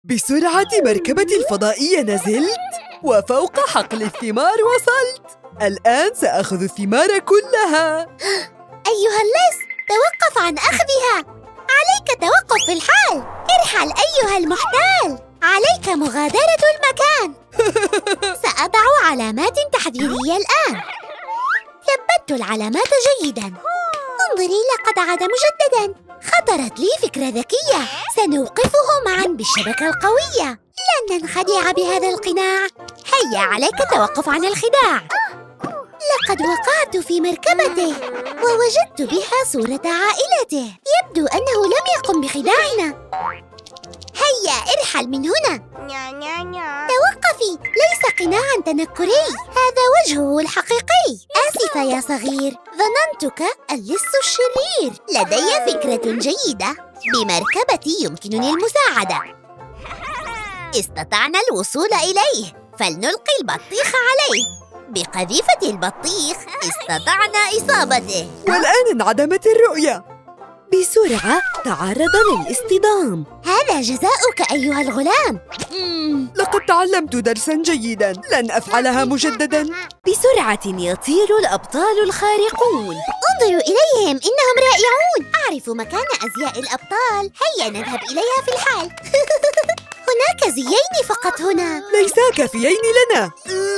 بسرعة مركبتي الفضائية نزلت، وفوق حقل الثمار وصلت. الآن سأخذ الثمار كلها. أيها اللص، توقف عن أخذها. عليك توقف في الحال. ارحل أيها المحتال. عليك مغادرة المكان. سأضع علامات تحذيرية الآن. ثبتت العلامات جيداً. انظري، لقد عاد مجدداً. خطرت لي فكرة ذكية. سنوقفه معاً بالشبكة القوية. لن ننخدع بهذا القناع. هيا عليك التوقف عن الخداع. لقد وقعت في مركبته ووجدت بها صورة عائلته. يبدو أنه لم يقم بخداعنا. هيا ارحل من هنا. توقفي، ليس قناعاً تنكري، هذا وجهه الحقيقي. آسفة يا صغير، ظننتك اللص الشرير. لدي فكرة جيدة. بمركبتي يمكنني المساعدة. استطعنا الوصول إليه، فلنلقي البطيخ عليه. بقذيفة البطيخ استطعنا إصابته. والآن انعدمت الرؤية. بسرعة تعرض للاصطدام. هذا جزاؤك أيها الغلام. لقد تعلمت درساً جيداً، لن أفعلها مجدداً. بسرعة يطير الأبطال الخارقون. انظروا إليهم، إنهم رائعون. أعرف مكان أزياء الأبطال. هيا نذهب إليها في الحال. هناك زيين فقط هنا. ليسا كافيين لنا.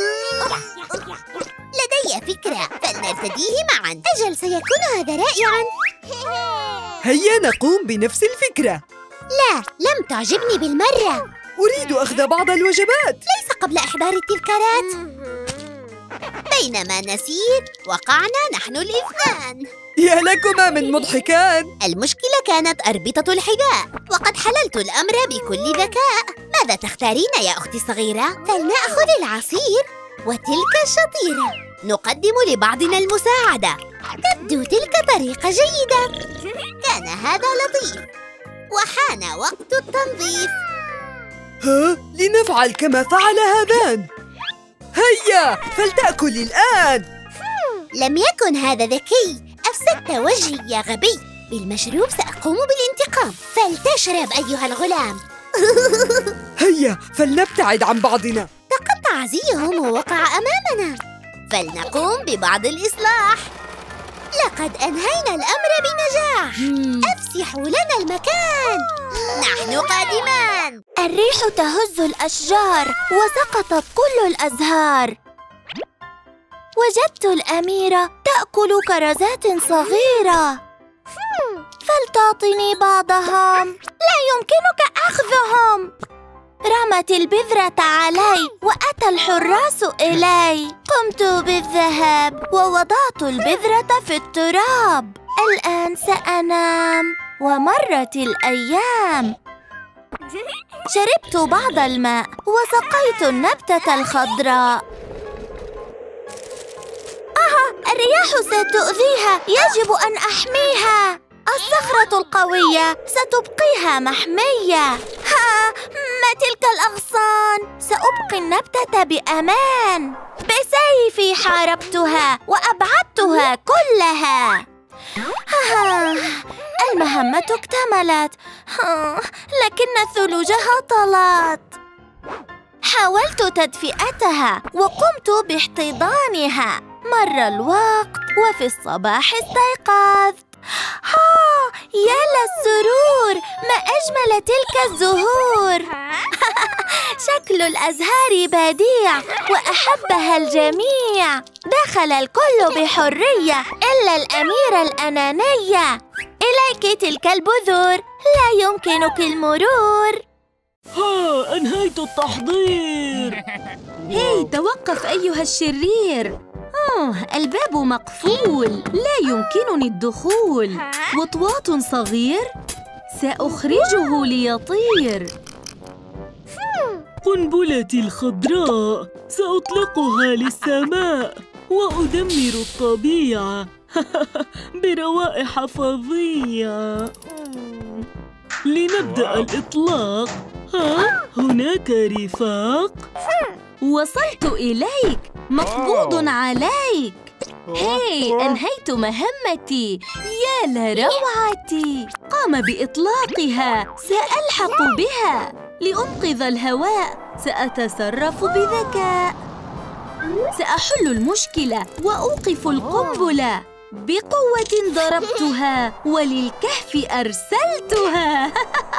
لدي فكرة، فلنرتديه معاً. أجل، سيكون هذا رائعاً. هيا نقوم بنفس الفكرة. لا، لم تعجبني بالمرة. أريد أخذ بعض الوجبات. ليس قبل إحضار التذكارات. بينما نسير وقعنا نحن الاثنان. يا لكما من مضحكان. المشكلة كانت أربطة الحذاء، وقد حللت الأمر بكل ذكاء. ماذا تختارين يا أختي الصغيرة؟ فلنأخذ العصير وتلك الشطيرة. نقدم لبعضنا المساعدة. تبدو تلك طريقة جيدة. كان هذا لطيف، وحان وقت التنظيف. ها؟ لنفعل كما فعل هذان. هيا فلتأكل الآن. لم يكن هذا ذكي. أفسدت وجهي يا غبي. بالمشروب سأقوم بالانتقام. فلتشرب أيها الغلام. هيا فلنبتعد عن بعضنا. تقطع زيهم ووقع أمامنا. فلنقوم ببعض الإصلاح. لقد أنهينا الأمر بنجاح. أفسحوا لنا المكان. نحن قادمان. الريح تهز الأشجار وسقطت كل الأزهار. وجدت الأميرة تأكل كرزات صغيرة. فلتعطني بعضهم. لا يمكنك أخذهم. رمت البذرة علي وأتى الحراس إلي. قمت بالذهاب ووضعت البذرة في التراب. الآن سأنام. ومرت الأيام. شربت بعض الماء وسقيت النبتة الخضراء. الرياح ستؤذيها، يجب أن أحميها. الصخرة القوية ستبقيها محمية. ما تلك الأغصان؟ سأبقي النبتة بأمان. بسيفي حاربتها وأبعدتها كلها. المهمة اكتملت، لكن الثلوج هطلت. حاولت تدفئتها وقمت باحتضانها. مر الوقت وفي الصباح استيقظت. يا للسرور، ما أجمل تلك الزهور. شكل الأزهار بديع وأحبها الجميع. دخل الكل بحرية إلا الأميرة الأنانية. إليك تلك البذور، لا يمكنك المرور. أنهيت التحضير. هاي توقف أيها الشرير. الباب مقفول، لا يمكنني الدخول. وطواط صغير، سأخرجه ليطير. قنبلتي الخضراء سأطلقها للسماء وأدمر الطبيعة بروائح فظيعة. لنبدأ الإطلاق. هناك رفاق. وصلت إليك، مقبوض عليك. هاي أنهيت مهمتي. يا لروعتي، قام بإطلاقها، سألحق بها. لأنقذ الهواء سأتصرف بذكاء. سأحل المشكلة وأوقف القنبلة. بقوة ضربتها وللكهف أرسلتها.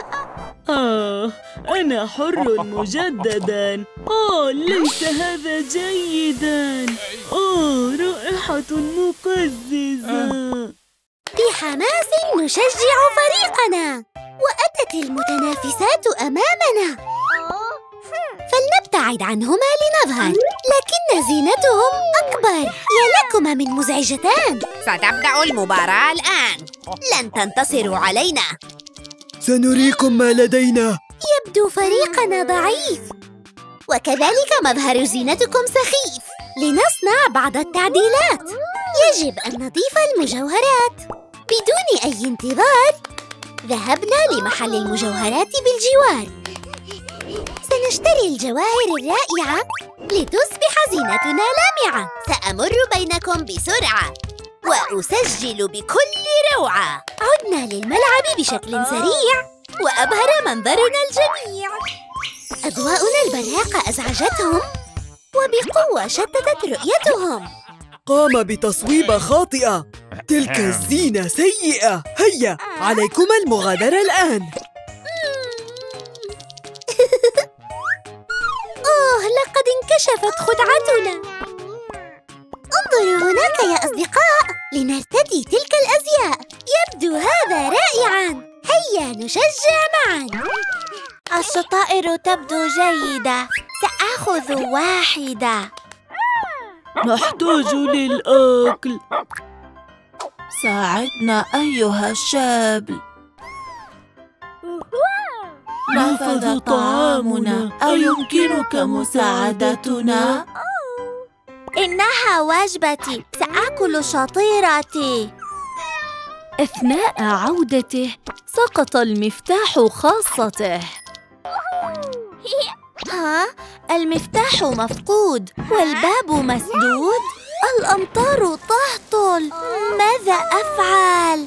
أنا حر مجدداً. ليس هذا جيداً. رائحة مقززة. بحماس نشجع فريقنا، وأتت المتنافسات أمامنا. فلنبتعد عنهما لنظهر، لكن زينتهم أكبر. يا لكما من مزعجتان. ستبدأ المباراة الآن. لن تنتصروا علينا. سنريكم ما لدينا. يبدو فريقنا ضعيف، وكذلك مظهر زينتكم سخيف. لنصنع بعض التعديلات. يجب أن نضيف المجوهرات. بدون أي انتظار ذهبنا لمحل المجوهرات بالجوار. سنشتري الجواهر الرائعة لتصبح زينتنا لامعة. سأمر بينكم بسرعة وأسجل بكل روعة. عدنا للملعب بشكل سريع وأبهر منظرنا الجميع. أضواءنا البراقة أزعجتهم، وبقوة شتتت رؤيتهم. قام بتصويبة خاطئة. تلك الزينة سيئة. هيا عليكما المغادرة الآن. لقد انكشفت خدعتنا. انظروا هناك يا أصدقاء، لنرتدي تلك الأزياء. يبدو هذا رائعاً. هيا نشجع معاً. الشطائر تبدو جيدة. سأخذ واحدة. نحتاج للأكل. ساعدنا أيها الشاب. نفذ طعامنا، أيمكنك مساعدتنا؟ إنها وجبتي. سأكل شطيرتي. أثناء عودته سقط المفتاح خاصته. المفتاح مفقود والباب مسدود. الأمطار تهطل. ماذا أفعل؟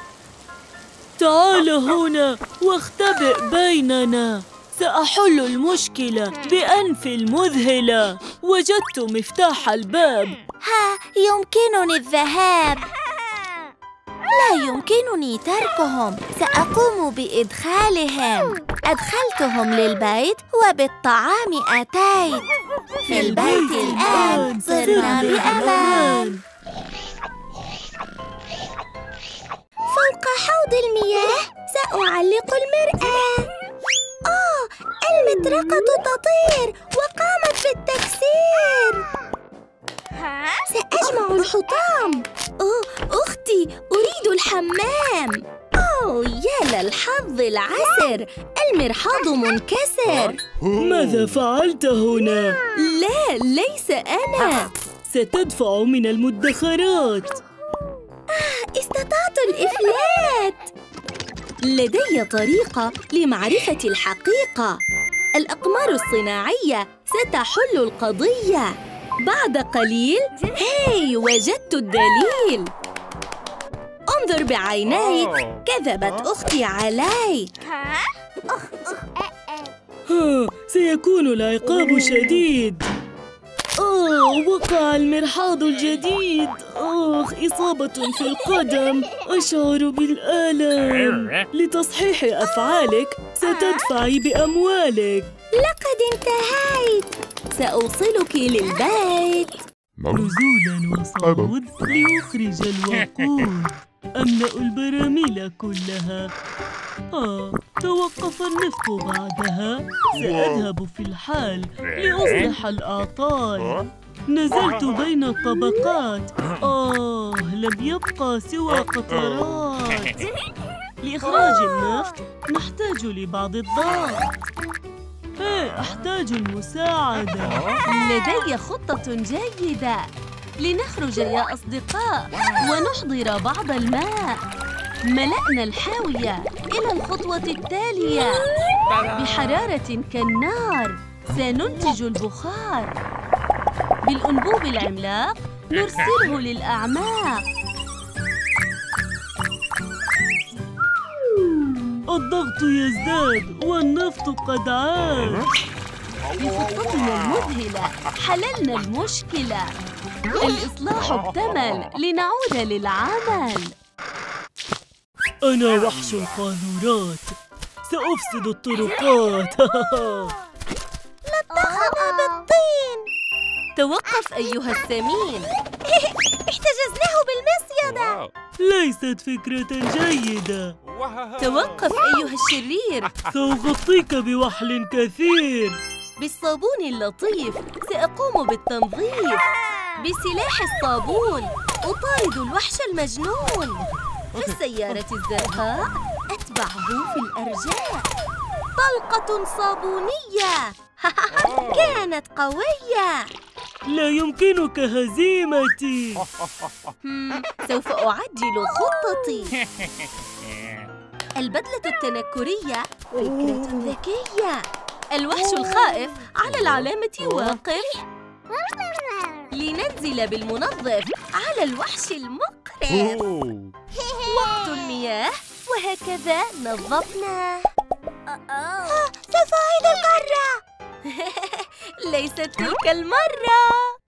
تعال هنا واختبئ بيننا. سأحل المشكلة بأنفي المذهلة. وجدت مفتاح الباب. يمكنني الذهاب. لا يمكنني تركهم. سأقوم بإدخالهم. أدخلتهم للبيت وبالطعام أتيت. في البيت الآن صرنا بأمان. فوق حوض المياه سأعلق المرآة. المطرقة تطير وقامت بالتكسير. سأجمع الحطام. أختي، أريد الحمام. يا للحظ العسر، المرحاض منكسر. ماذا فعلت هنا؟ لا، ليس أنا. ستدفع من المدخرات. استطعت الإفلات. لدي طريقة لمعرفة الحقيقة. الأقمار الصناعية ستحل القضية. بعد قليل وجدت الدليل. انظر بعينيك، كذبت أختي علي. سيكون العقاب شديد. وقع المرحاض الجديد. إصابة في القدم. أشعر بالألم. لتصحيح أفعالك ستدفعي بأموالك. لقد انتهيت. سأوصلك للبيت. نزولاً وصعود لأخرج الوقود. أملأ البراميل كلها. توقف النفط بعدها. سأذهب في الحال لأصلح الأعطال. نزلت بين الطبقات. لم يبقى سوى قطرات. لإخراج النفط نحتاج لبعض الضغط. أحتاج المساعدة. لدي خطة جيدة. لنخرج يا أصدقاء ونحضر بعض الماء. ملأنا الحاوية. إلى الخطوة التالية. بحرارة كالنار سننتج البخار. بالأنبوب العملاق نرسله للأعماق. الضغط يزداد والنفط قد عاد. بخطتنا المذهلة حللنا المشكلة. الإصلاح اكتمل لنعود للعمل. أنا وحش القاذورات، سأفسد الطرقات. لطخنا بالطين. توقف أيها السمين. احتجزناه بالمصيدة. ليست فكرة جيدة. توقف أيها الشرير. سأغطيك بوحل كثير. بالصابون اللطيف سأقوم بالتنظيف. بسلاح الصابون أطارد الوحش المجنون. في السيارة الزرقاء أتبعه في الأرجاء. طلقة صابونية. كانت قوية. لا يمكنك هزيمتي. سوف أعدل خطتي. البدلة التنكرية فكرة ذكية. الوحش الخائف على العلامة واقف. لننزل بالمنظف على الوحش المقرف. وقت المياه وهكذا نظفنا. سوف أعيد القارة. ليست تلك المرة.